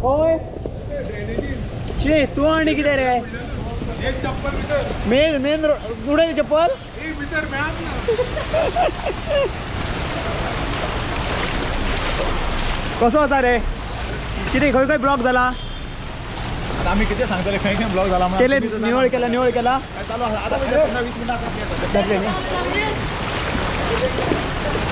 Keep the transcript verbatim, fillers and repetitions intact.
होय शी तू आणि किती रे मेन मेन कुठे चप्पल कसं होता रे किती खंय खंय ब्लॉक झाला आता आम्ही किती सांगतो रे खंय खंय ब्लॉक झाला केले निवळ केला निवळ केला चालू आता वीस मिनिटात